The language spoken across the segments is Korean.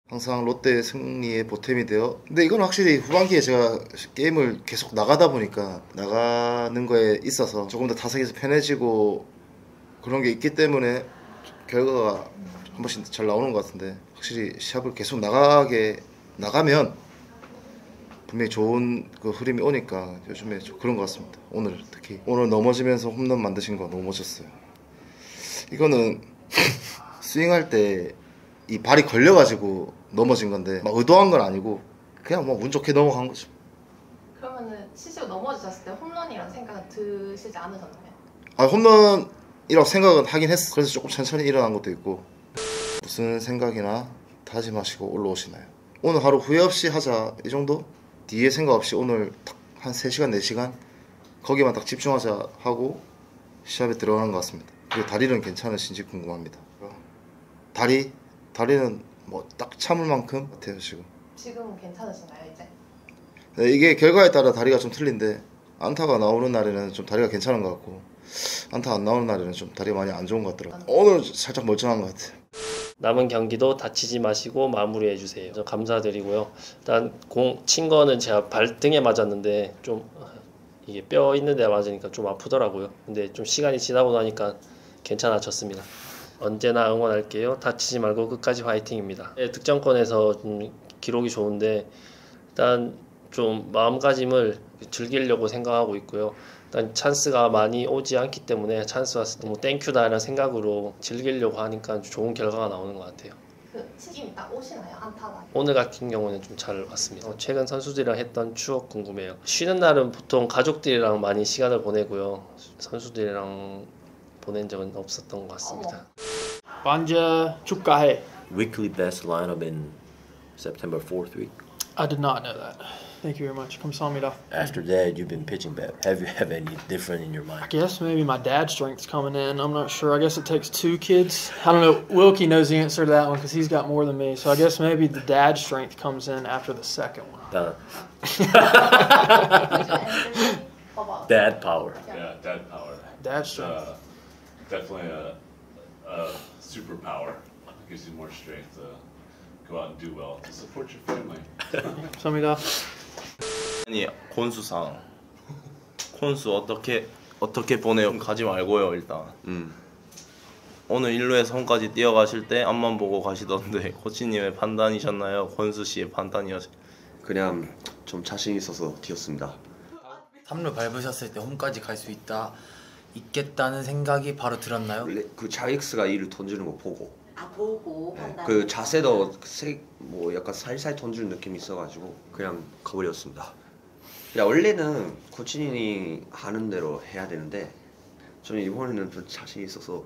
항상 롯데 승리에 보탬이 되어, 근데 이건 확실히 후반기에 제가 게임을 계속 나가다 보니까 나가는 거에 있어서 조금 더 타석에서 편해지고 그런 게 있기 때문에 결과가 한 번씩 잘 나오는 것 같은데, 확실히 시합을 계속 나가면 분명히 좋은 그 흐름이 오니까 요즘에 좀 그런 것 같습니다. 오늘 특히 오늘 넘어지면서 홈런 만드신 거 너무 멋졌어요. 이거는 스윙할 때 이 발이 걸려가지고 넘어진 건데 막 의도한 건 아니고 그냥 뭐 운 좋게 넘어간 거죠. 그러면은 치시고 넘어지셨을 때 홈런이라는 생각은 드시지 않으셨나요? 아, 홈런이라고 생각은 하긴 했어. 그래서 조금 천천히 일어난 것도 있고. 무슨 생각이나 다짐하시고 올라오시나요? 오늘 하루 후회 없이 하자 이 정도? 뒤에 생각 없이 오늘 딱 한 3시간 4시간 거기만 딱 집중하자 하고 시합에 들어가는 것 같습니다. 그리고 다리는 괜찮으신지 궁금합니다. 다리는 뭐 딱 참을 만큼 같아요 지금. 지금은 괜찮으신가요 이제? 네, 이게 결과에 따라 다리가 좀 틀린데 안타가 나오는 날에는 좀 다리가 괜찮은 것 같고 안타 안 나오는 날에는 좀 다리가 많이 안 좋은 것 같더라고요. 오늘 살짝 멀쩡한 것 같아요. 남은 경기도 다치지 마시고 마무리해 주세요. 감사드리고요. 일단 공 친 거는 제가 발등에 맞았는데 좀 이게 뼈 있는 데 맞으니까 좀 아프더라고요. 근데 좀 시간이 지나고 나니까 괜찮아졌습니다. 언제나 응원할게요. 다치지 말고 끝까지 화이팅입니다. 득점권에서 기록이 좋은데 일단 좀 마음가짐을 즐기려고 생각하고 있고요. 일단 찬스가 많이 오지 않기 때문에 찬스 왔을 때 뭐 땡큐다 이런 생각으로 즐기려고 하니까 좋은 결과가 나오는 것 같아요. 그 치김이 딱 오시나요? 안타가? 오늘 같은 경우는 좀 잘 왔습니다. 최근 선수들이랑 했던 추억 궁금해요. 쉬는 날은 보통 가족들이랑 많이 시간을 보내고요. 선수들이랑 보낸 적은 없었던 것 같습니다. Banja 축하해. Weekly best lineup in September 4th week. I did not know that. Thank you very much. 감사합니다. After that, you've been pitching better. Have you have any different in your I mind? guess maybe my dad's strength's coming in. I'm not sure. I guess it takes 2 kids. I don't know. Wilkie knows the answer to that one because he's got more than me. So I guess maybe the dad's strength comes in after the second one. Dad power. Yeah, dad power. Dad's strength. Definitely a superpower. Gives you more strength to go out and do well to support your family. 감사합니다. 아니 콘수상 콘수 어떻게 보내요? 가지 말고요 일단. 오늘 1루에서 홈까지 뛰어가실 때 앞만 보고 가시던데 코치님의 판단이셨나요? 권수 씨의 판단이었어요? 그냥 좀 자신 있어서 뛰었습니다. 3루 밟으셨을 때 홈까지 갈 수 있겠다는 생각이 바로 들었나요? 원래 그 자익스가 이를 던지는 거 보고 보고 네, 그 자세도 뭐 약간 살살 던지는 느낌이 있어가지고 그냥 가버렸습니다. 야, 원래는 코치님이 하는 대로 해야 되는데 저는 이번에는 좀 자신 있어서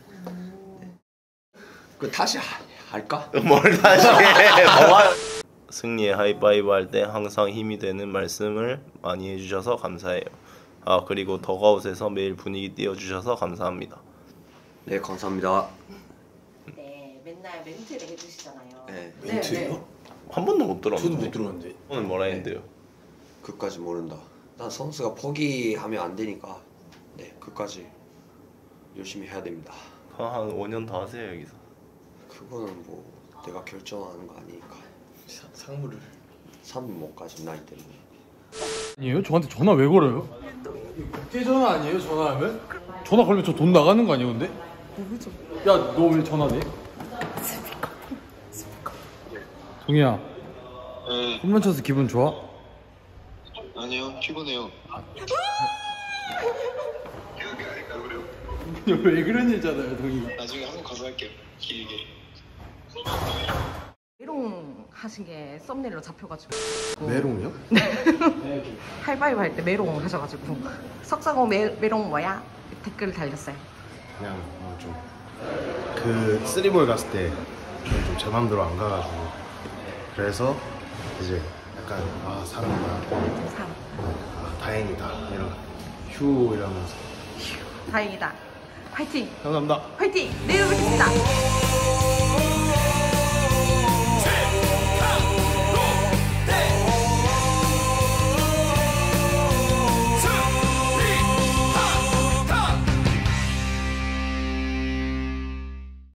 그 다시 할까? 뭘 다시 해? 승리에 하이파이브 할 때 항상 힘이 되는 말씀을 많이 해주셔서 감사해요. 아, 그리고 더가웃에서 매일 분위기 띄워주셔서 감사합니다. 네, 감사합니다. 네, 맨날 멘트를 해주시잖아요. 네. 멘트요? 한 번도 못 들었는데. 저도 못 들었는데. 오늘 뭐라 했는데요? 그까지 모른다. 난 선수가 포기하면 안 되니까 네, 그까지 열심히 해야 됩니다. 한 5년 더 하세요 여기서. 그거는 뭐 내가 결정하는 거 아니니까. 상무를 3분 못 가진 나이 때문에. 아니에요? 저한테 전화 왜 걸어요? 국제 전화 아니에요? 전화하면? 전화 걸면 저 돈 나가는 거 아니에요 근데? 모르죠. 야, 너 왜 전화돼? 동희야. 네. 홈런 쳐서 기분 좋아? 아니요, 피곤해요. 왜 그런 일잖아요, 동희. 나중에 한번 가서 할게요. 길게. 메롱 하신 게 썸네일로 잡혀가지고. 메롱이요? 하이파이브 할 때 메롱 하셔가지고 석사고 메롱 뭐야? 댓글 달렸어요. 그냥 좀 그 쓰리볼 갔을 때 좀 제 맘대로 안 가가지고 그래서 이제 약간 아 사는구나 아 다행이다 이런 휴 이러면서 다행이다. 화이팅! 감사합니다. 화이팅! 내일 뵙겠습니다.